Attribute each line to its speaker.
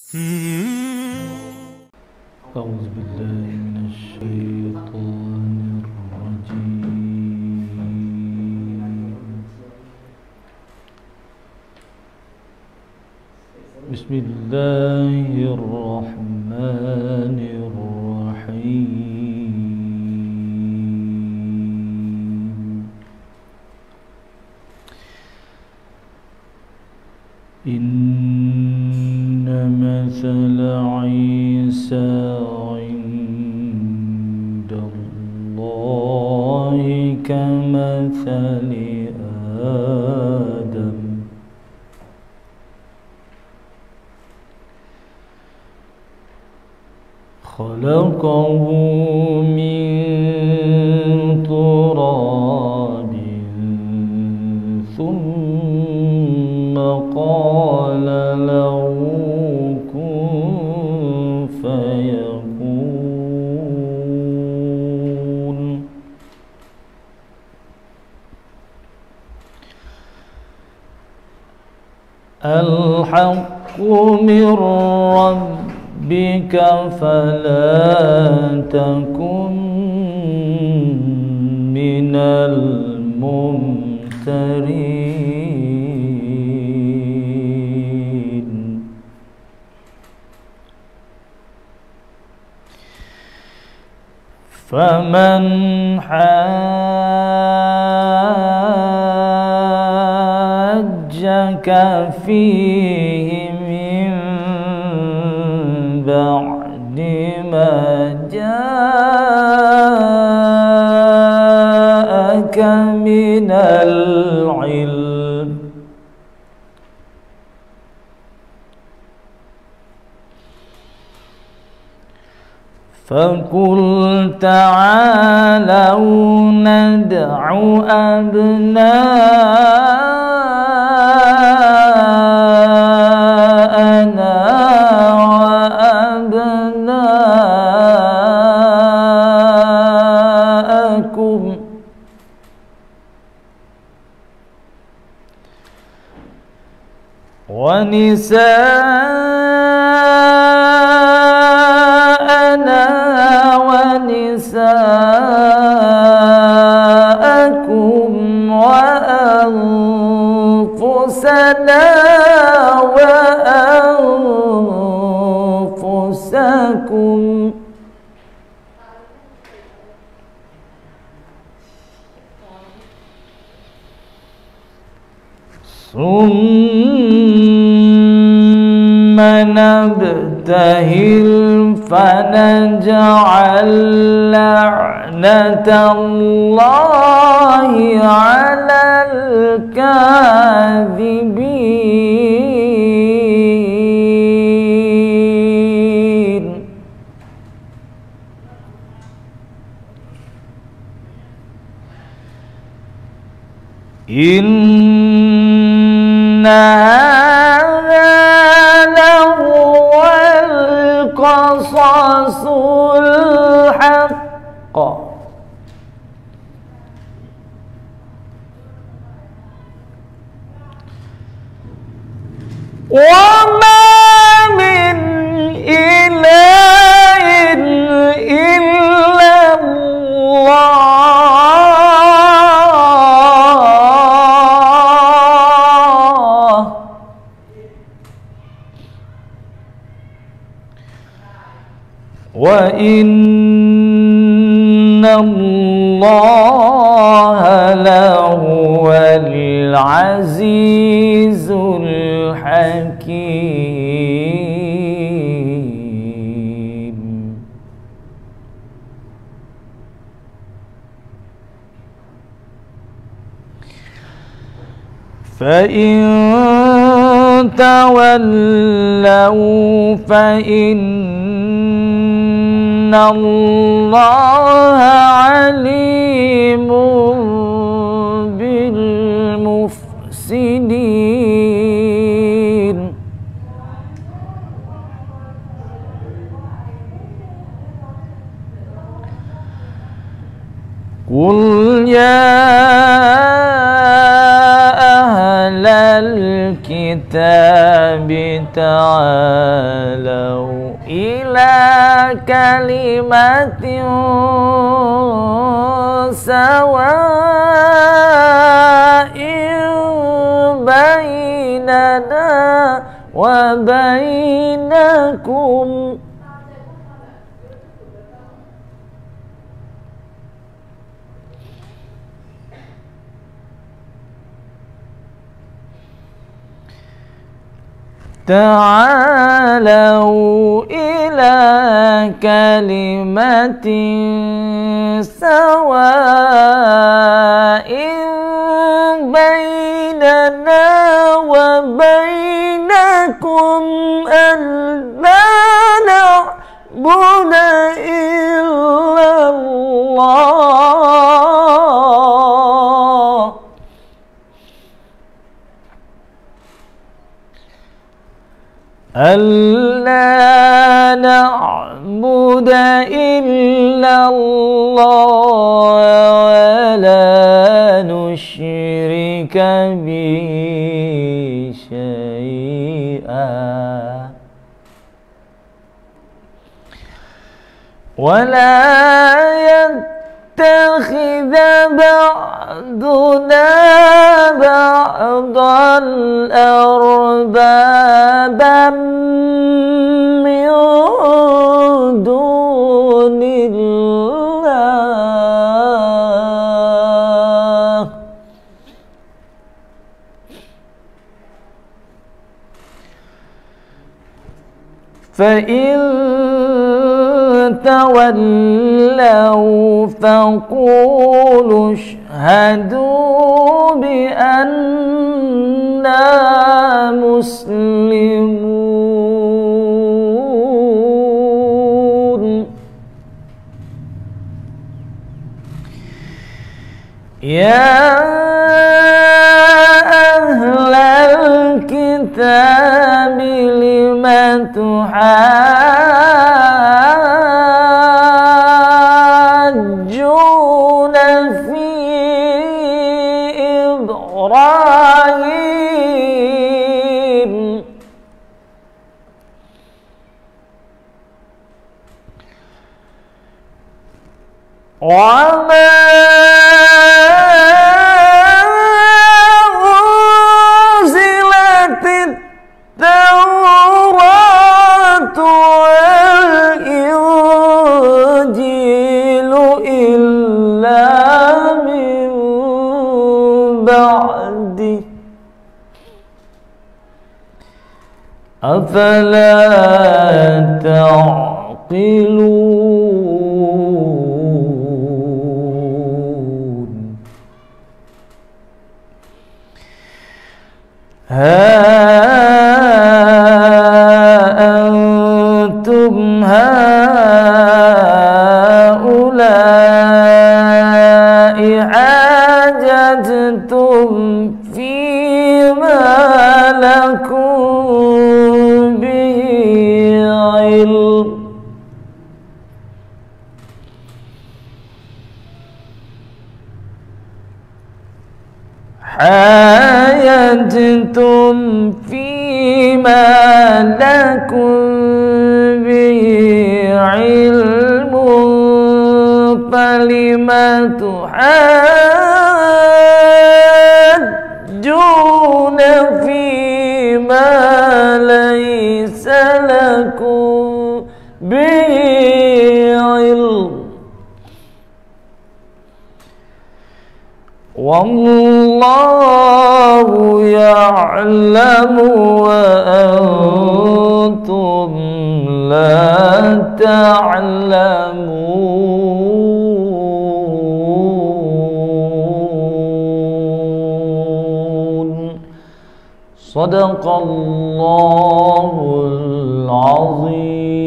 Speaker 1: أعوذ بالله من الشيطان الرجيم. بسم الله الرحمن الرحيم. إن مثل عيسى عند الله كمثل آدم خلقه من تراب ثم قال له كن فيكون. الحق من ربك فلا تكن من الممترين. فمن حاجك فيه من بعد ما جاءك من العلم فقل تعالوا ندع أبناءنا وأبناءكم ونساءنا ونساءكم وأنفسنا وأنفسكم ثم نبتهل فنجعل لعنة الله على الكاذبين. إن هذا لهو القصص الحق وما من إله إلا الله وإن الله لهو العزيز الحكيم. فإن تولوا فإن الله عليم بالمفسدين. قل يا أهل الكتاب تعالوا إلى كلمة سواء بيننا وبينكم تعالوا إلى كلمة سواء بيننا وبينكم ألا نعبد إلا الله ألا نعبد إلا الله ولا نشرك به شيئا ولا يتخذ بعضنا بعضا أربابا من دون الله فإن تولوا فقولوا اشهدوا بأننا مسلمون يا أهل الكتاب لم تحاجون في إبراهيم وما أنزلت التوراة والإنجيل إلا من بعده أفلا تعقلون ها أنتم هؤلاء حاججتم فيما لكم به علم حاججتم فيما لكم به علم فلم تحاجون فيما ليس لكم به علم والله يعلم وأنتم لا تعلمون صدق الله العظيم.